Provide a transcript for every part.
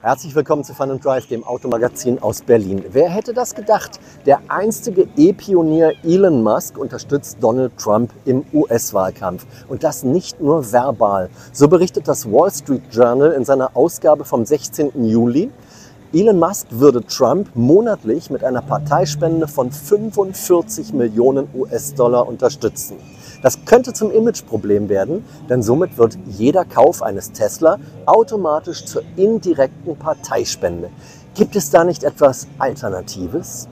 Herzlich willkommen zu Fun & Drive, dem Automagazin aus Berlin. Wer hätte das gedacht? Der einstige E-Pionier Elon Musk unterstützt Donald Trump im US-Wahlkampf. Und das nicht nur verbal. So berichtet das Wall Street Journal in seiner Ausgabe vom 16. Juli. Elon Musk würde Trump monatlich mit einer Parteispende von 45 Millionen US-Dollar unterstützen. Das könnte zum Imageproblem werden, denn somit wird jeder Kauf eines Tesla automatisch zur indirekten Parteispende. Gibt es da nicht etwas Alternatives?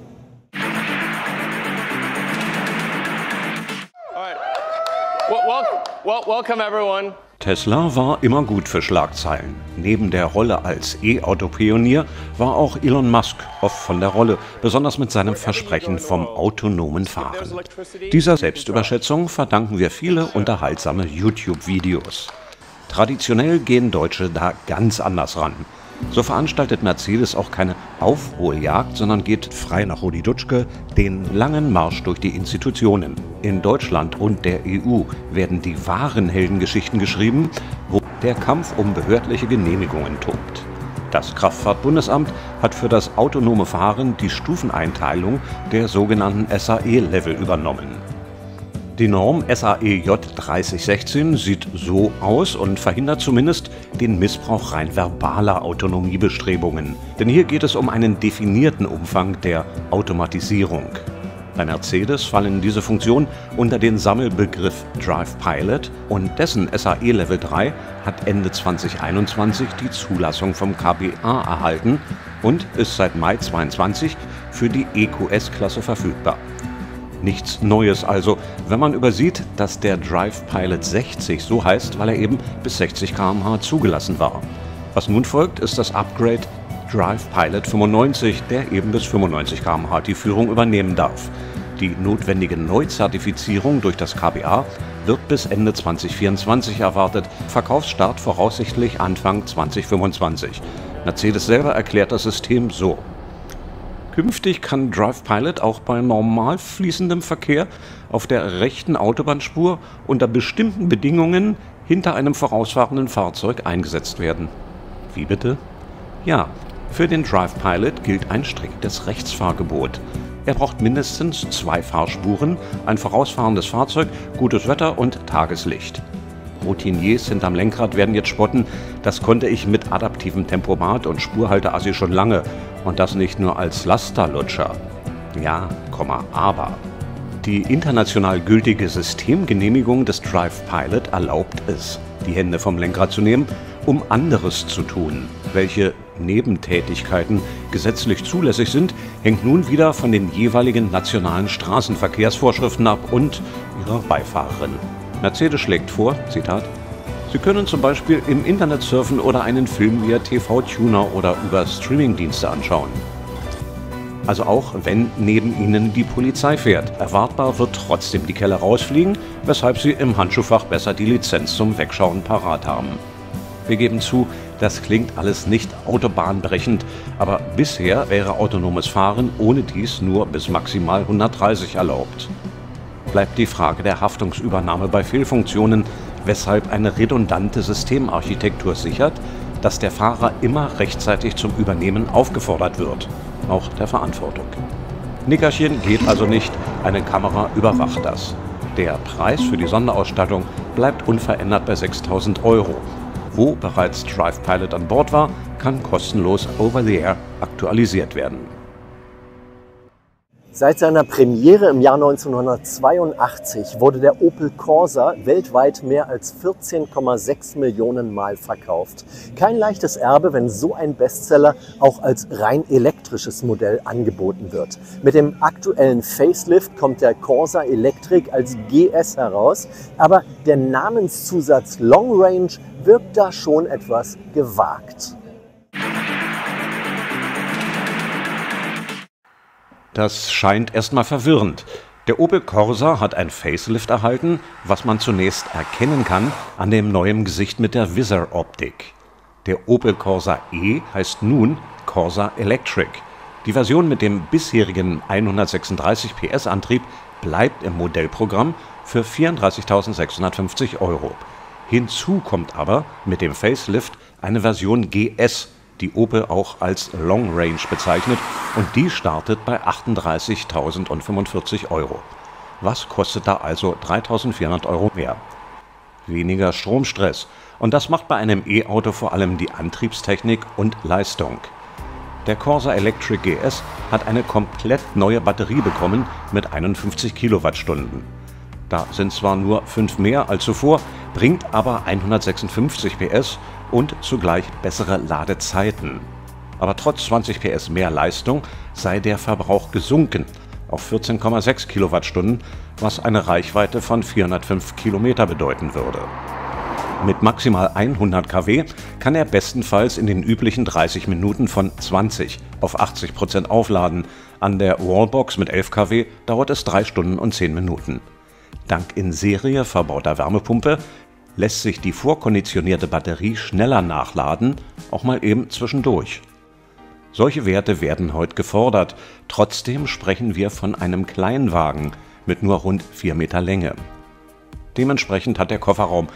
Welcome everyone. Tesla war immer gut für Schlagzeilen. Neben der Rolle als E-Auto-Pionier war auch Elon Musk oft von der Rolle, besonders mit seinem Versprechen vom autonomen Fahren. Dieser Selbstüberschätzung verdanken wir viele unterhaltsame YouTube-Videos. Traditionell gehen Deutsche da ganz anders ran. So veranstaltet Mercedes auch keine Aufholjagd, sondern geht frei nach Rudi Dutschke den langen Marsch durch die Institutionen. In Deutschland und der EU werden die wahren Heldengeschichten geschrieben, wo der Kampf um behördliche Genehmigungen tobt. Das Kraftfahrtbundesamt hat für das autonome Fahren die Stufeneinteilung der sogenannten SAE-Level übernommen. Die Norm SAE J3016 sieht so aus und verhindert zumindest den Missbrauch rein verbaler Autonomiebestrebungen. Denn hier geht es um einen definierten Umfang der Automatisierung. Bei Mercedes fallen diese Funktionen unter den Sammelbegriff Drive Pilot und dessen SAE Level 3 hat Ende 2021 die Zulassung vom KBA erhalten und ist seit Mai 2022 für die EQS-Klasse verfügbar. Nichts Neues also, wenn man übersieht, dass der Drive Pilot 60 so heißt, weil er eben bis 60 km/h zugelassen war. Was nun folgt, ist das Upgrade Drive Pilot 95, der eben bis 95 km/h die Führung übernehmen darf. Die notwendige Neuzertifizierung durch das KBA wird bis Ende 2024 erwartet, Verkaufsstart voraussichtlich Anfang 2025. Mercedes selber erklärt das System so: Künftig kann Drive Pilot auch bei normal fließendem Verkehr auf der rechten Autobahnspur unter bestimmten Bedingungen hinter einem vorausfahrenden Fahrzeug eingesetzt werden. Wie bitte? Ja, für den Drive Pilot gilt ein striktes Rechtsfahrgebot. Er braucht mindestens 2 Fahrspuren, ein vorausfahrendes Fahrzeug, gutes Wetter und Tageslicht. Routiniers hinterm Lenkrad werden jetzt spotten, das konnte ich mit adaptivem Tempomat und Spurhalteassi schon lange. Und das nicht nur als Lasterlutscher. Ja, aber. Die international gültige Systemgenehmigung des Drive Pilot erlaubt es, die Hände vom Lenkrad zu nehmen, um anderes zu tun. Welche Nebentätigkeiten gesetzlich zulässig sind, hängt nun wieder von den jeweiligen nationalen Straßenverkehrsvorschriften ab und ihrer Beifahrerin. Mercedes schlägt vor, Zitat: Sie können zum Beispiel im Internet surfen oder einen Film via TV-Tuner oder über Streamingdienste anschauen. Also auch wenn neben Ihnen die Polizei fährt. Erwartbar wird trotzdem die Kelle rausfliegen, weshalb Sie im Handschuhfach besser die Lizenz zum Wegschauen parat haben. Wir geben zu, das klingt alles nicht autobahnbrechend, aber bisher wäre autonomes Fahren ohne dies nur bis maximal 130 erlaubt. Bleibt die Frage der Haftungsübernahme bei Fehlfunktionen, weshalb eine redundante Systemarchitektur sichert, dass der Fahrer immer rechtzeitig zum Übernehmen aufgefordert wird, auch der Verantwortung. Nickerchen geht also nicht, eine Kamera überwacht das. Der Preis für die Sonderausstattung bleibt unverändert bei 6.000 €. Wo bereits Drive Pilot an Bord war, kann kostenlos over the air aktualisiert werden. Seit seiner Premiere im Jahr 1982 wurde der Opel Corsa weltweit mehr als 14,6 Millionen Mal verkauft. Kein leichtes Erbe, wenn so ein Bestseller auch als rein elektrisches Modell angeboten wird. Mit dem aktuellen Facelift kommt der Corsa Electric als GS heraus, aber der Namenszusatz Long Range wirkt da schon etwas gewagt. Das scheint erstmal verwirrend. Der Opel Corsa hat ein Facelift erhalten, was man zunächst erkennen kann an dem neuen Gesicht mit der Visor-Optik. Der Opel Corsa E heißt nun Corsa Electric. Die Version mit dem bisherigen 136 PS Antrieb bleibt im Modellprogramm für 34.650 €. Hinzu kommt aber mit dem Facelift eine Version GS die Opel auch als Long Range bezeichnet, und die startet bei 38.045 €. Was kostet da also 3.400 € mehr? Weniger Stromstress, und das macht bei einem E-Auto vor allem die Antriebstechnik und Leistung. Der Corsa Electric GS hat eine komplett neue Batterie bekommen mit 51 Kilowattstunden. Da sind zwar nur 5 mehr als zuvor, bringt aber 156 PS und zugleich bessere Ladezeiten. Aber trotz 20 PS mehr Leistung sei der Verbrauch gesunken auf 14,6 Kilowattstunden, was eine Reichweite von 405 Kilometer bedeuten würde. Mit maximal 100 kW kann er bestenfalls in den üblichen 30 Minuten von 20 auf 80% aufladen. An der Wallbox mit 11 kW dauert es 3 Stunden und 10 Minuten. Dank in Serie verbauter Wärmepumpe lässt sich die vorkonditionierte Batterie schneller nachladen, auch mal eben zwischendurch. Solche Werte werden heute gefordert. Trotzdem sprechen wir von einem Kleinwagen mit nur rund 4 Meter Länge. Dementsprechend hat der Kofferraum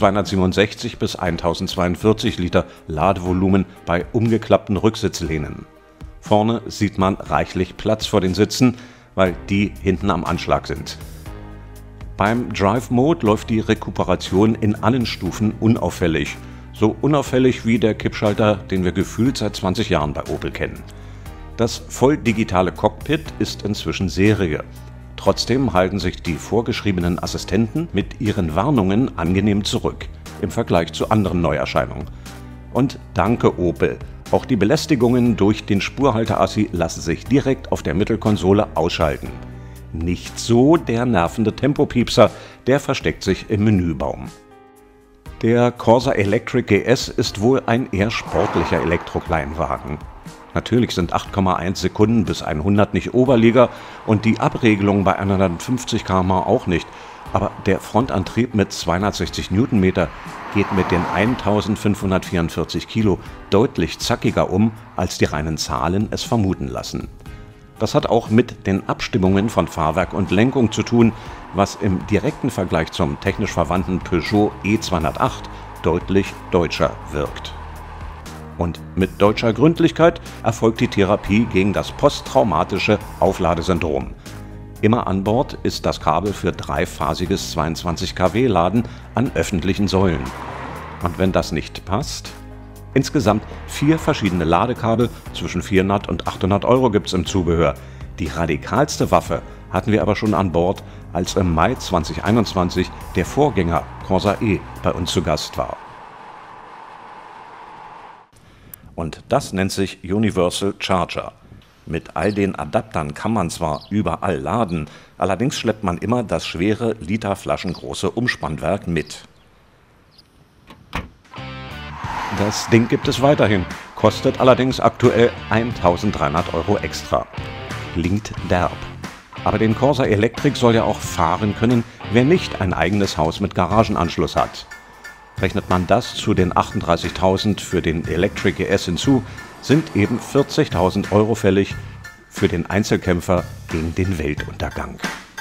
267 bis 1042 Liter Ladevolumen bei umgeklappten Rücksitzlehnen. Vorne sieht man reichlich Platz vor den Sitzen, weil die hinten am Anschlag sind. Beim Drive Mode läuft die Rekuperation in allen Stufen unauffällig. So unauffällig wie der Kippschalter, den wir gefühlt seit 20 Jahren bei Opel kennen. Das voll digitale Cockpit ist inzwischen Serie. Trotzdem halten sich die vorgeschriebenen Assistenten mit ihren Warnungen angenehm zurück im Vergleich zu anderen Neuerscheinungen. Und danke Opel, auch die Belästigungen durch den Spurhalter-Assi lassen sich direkt auf der Mittelkonsole ausschalten. Nicht so der nervende Tempopiepser, der versteckt sich im Menübaum. Der Corsa Electric GS ist wohl ein eher sportlicher Elektrokleinwagen. Natürlich sind 8,1 Sekunden bis 100 nicht Oberliga und die Abregelung bei 150 km/h auch nicht, aber der Frontantrieb mit 260 Newtonmeter geht mit den 1544 Kilo deutlich zackiger um, als die reinen Zahlen es vermuten lassen. Das hat auch mit den Abstimmungen von Fahrwerk und Lenkung zu tun, was im direkten Vergleich zum technisch verwandten Peugeot E208 deutlich deutscher wirkt. Und mit deutscher Gründlichkeit erfolgt die Therapie gegen das posttraumatische Aufladesyndrom. Immer an Bord ist das Kabel für dreiphasiges 22 kW Laden an öffentlichen Säulen. Und wenn das nicht passt? Insgesamt 4 verschiedene Ladekabel zwischen 400 und 800 € gibt es im Zubehör. Die radikalste Waffe hatten wir aber schon an Bord, als im Mai 2021 der Vorgänger Corsa E bei uns zu Gast war. Und das nennt sich Universal Charger. Mit all den Adaptern kann man zwar überall laden, allerdings schleppt man immer das schwere, literflaschengroße Umspannwerk mit. Das Ding gibt es weiterhin, kostet allerdings aktuell 1.300 € extra. Klingt derb. Aber den Corsa Electric soll ja auch fahren können, wer nicht ein eigenes Haus mit Garagenanschluss hat. Rechnet man das zu den 38.000 für den Electric GS hinzu, sind eben 40.000 € fällig für den Einzelkämpfer gegen den Weltuntergang.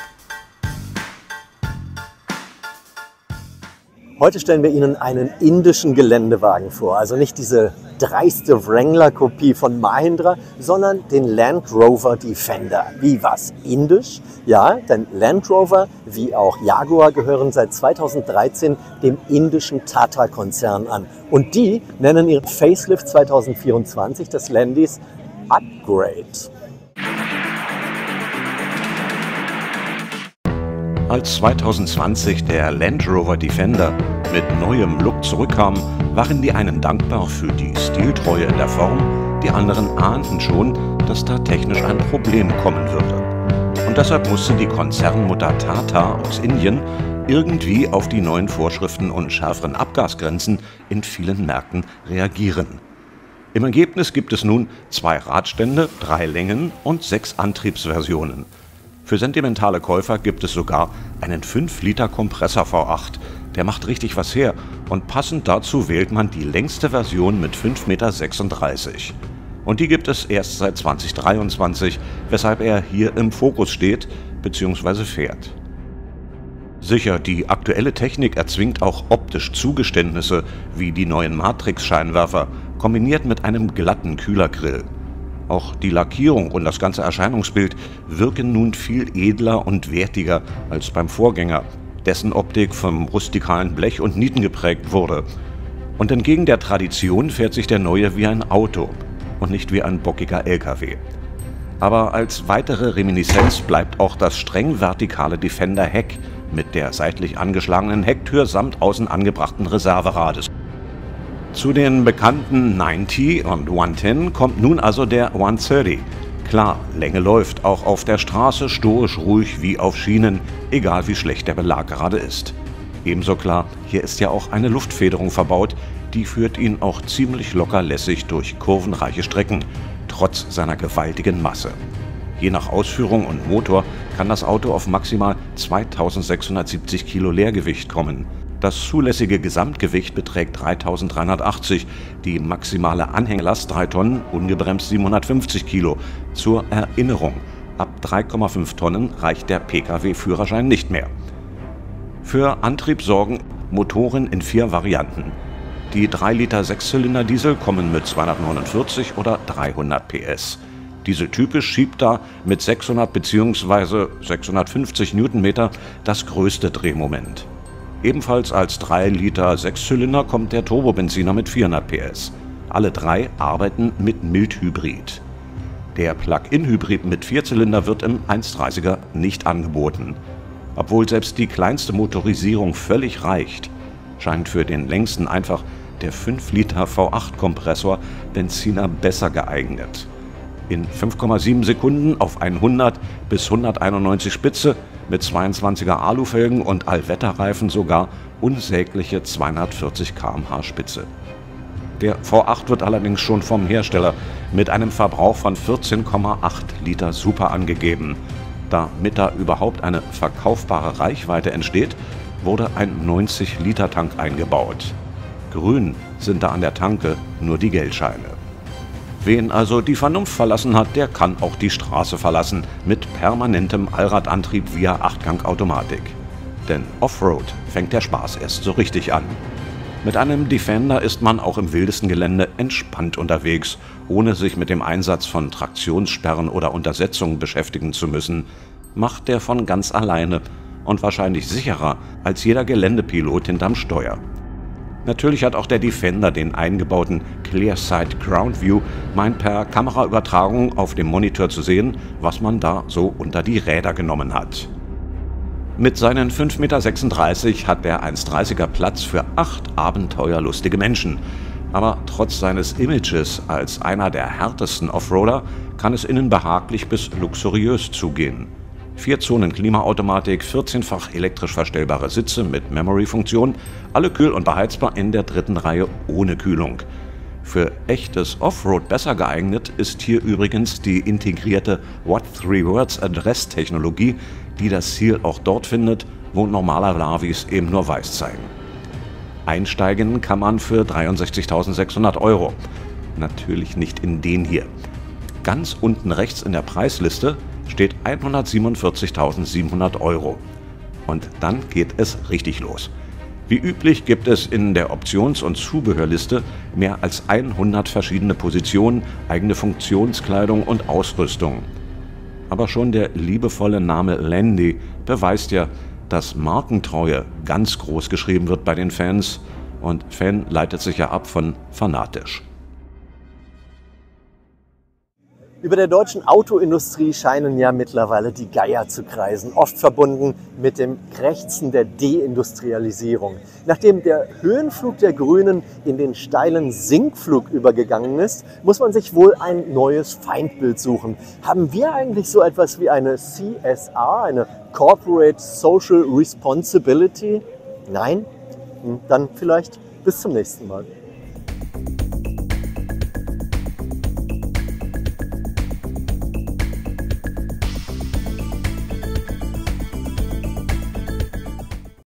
Heute stellen wir Ihnen einen indischen Geländewagen vor. Also nicht diese dreiste Wrangler-Kopie von Mahindra, sondern den Land Rover Defender. Wie was? Indisch? Ja, denn Land Rover wie auch Jaguar gehören seit 2013 dem indischen Tata-Konzern an. Und die nennen ihren Facelift 2024 des Landys Upgrade. Als 2020 der Land Rover Defender mit neuem Look zurückkam, waren die einen dankbar für die Stiltreue in der Form, die anderen ahnten schon, dass da technisch ein Problem kommen würde. Und deshalb musste die Konzernmutter Tata aus Indien irgendwie auf die neuen Vorschriften und schärferen Abgasgrenzen in vielen Märkten reagieren. Im Ergebnis gibt es nun 2 Radstände, 3 Längen und 6 Antriebsversionen. Für sentimentale Käufer gibt es sogar einen 5-Liter Kompressor V8. Der macht richtig was her und passend dazu wählt man die längste Version mit 5,36 Meter. Und die gibt es erst seit 2023, weshalb er hier im Fokus steht bzw. fährt. Sicher, die aktuelle Technik erzwingt auch optisch Zugeständnisse wie die neuen Matrix-Scheinwerfer, kombiniert mit einem glatten Kühlergrill. Auch die Lackierung und das ganze Erscheinungsbild wirken nun viel edler und wertiger als beim Vorgänger, dessen Optik vom rustikalen Blech und Nieten geprägt wurde. Und entgegen der Tradition fährt sich der neue wie ein Auto und nicht wie ein bockiger LKW. Aber als weitere Reminiszenz bleibt auch das streng vertikale Defender Heck mit der seitlich angeschlagenen Hecktür samt außen angebrachten Reserverades. Zu den bekannten 90 und 110 kommt nun also der 130. Klar, Länge läuft, auch auf der Straße stoisch ruhig wie auf Schienen, egal wie schlecht der Belag gerade ist. Ebenso klar, hier ist ja auch eine Luftfederung verbaut, die führt ihn auch ziemlich locker lässig durch kurvenreiche Strecken, trotz seiner gewaltigen Masse. Je nach Ausführung und Motor kann das Auto auf maximal 2670 Kilo Leergewicht kommen. Das zulässige Gesamtgewicht beträgt 3380, die maximale Anhängelast 3 Tonnen, ungebremst 750 Kilo. Zur Erinnerung, ab 3,5 Tonnen reicht der Pkw-Führerschein nicht mehr. Für Antrieb sorgen Motoren in 4 Varianten. Die 3 Liter 6-Zylinder-Diesel kommen mit 249 oder 300 PS. Dieseltypisch schiebt da mit 600 bzw. 650 Newtonmeter das größte Drehmoment. Ebenfalls als 3 Liter 6-Zylinder kommt der Turbobenziner mit 400 PS. Alle 3 arbeiten mit Mildhybrid. Der Plug-in-Hybrid mit 4-Zylinder wird im 1.30er nicht angeboten. Obwohl selbst die kleinste Motorisierung völlig reicht, scheint für den längsten einfach der 5 Liter V8-Kompressor Benziner besser geeignet. In 5,7 Sekunden auf 100 bis 191 Spitze mit 22er Alufelgen und Allwetterreifen sogar unsägliche 240 km/h Spitze. Der V8 wird allerdings schon vom Hersteller mit einem Verbrauch von 14,8 Liter Super angegeben. Damit da überhaupt eine verkaufbare Reichweite entsteht, wurde ein 90-Liter-Tank eingebaut. Grün sind da an der Tanke nur die Geldscheine. Wen also die Vernunft verlassen hat, der kann auch die Straße verlassen mit permanentem Allradantrieb via 8-Gang-Automatik. Denn Offroad fängt der Spaß erst so richtig an. Mit einem Defender ist man auch im wildesten Gelände entspannt unterwegs, ohne sich mit dem Einsatz von Traktionssperren oder Untersetzungen beschäftigen zu müssen. Macht der von ganz alleine und wahrscheinlich sicherer als jeder Geländepilot hinterm Steuer. Natürlich hat auch der Defender den eingebauten Clearsight Ground View, meint per Kameraübertragung auf dem Monitor zu sehen, was man da so unter die Räder genommen hat. Mit seinen 5,36 Meter hat der 1,30er Platz für 8 abenteuerlustige Menschen. Aber trotz seines Images als einer der härtesten Offroader kann es innen behaglich bis luxuriös zugehen. 4 Zonen Klimaautomatik, 14-fach elektrisch verstellbare Sitze mit Memory-Funktion, alle kühl und beheizbar in der 3. Reihe ohne Kühlung. Für echtes Offroad besser geeignet ist hier übrigens die integrierte What 3 Words Adress-Technologie, die das Ziel auch dort findet, wo normaler Navis eben nur weiß zeigen. Einsteigen kann man für 63.600 €. Natürlich nicht in den hier. Ganz unten rechts in der Preisliste steht 147.700 €. Und dann geht es richtig los. Wie üblich gibt es in der Options- und Zubehörliste mehr als 100 verschiedene Positionen, eigene Funktionskleidung und Ausrüstung. Aber schon der liebevolle Name Landy beweist ja, dass Markentreue ganz groß geschrieben wird bei den Fans. Und Fan leitet sich ja ab von fanatisch. Über der deutschen Autoindustrie scheinen ja mittlerweile die Geier zu kreisen, oft verbunden mit dem Krächzen der Deindustrialisierung. Nachdem der Höhenflug der Grünen in den steilen Sinkflug übergegangen ist, muss man sich wohl ein neues Feindbild suchen. Haben wir eigentlich so etwas wie eine CSR, eine Corporate Social Responsibility? Nein? Dann vielleicht bis zum nächsten Mal.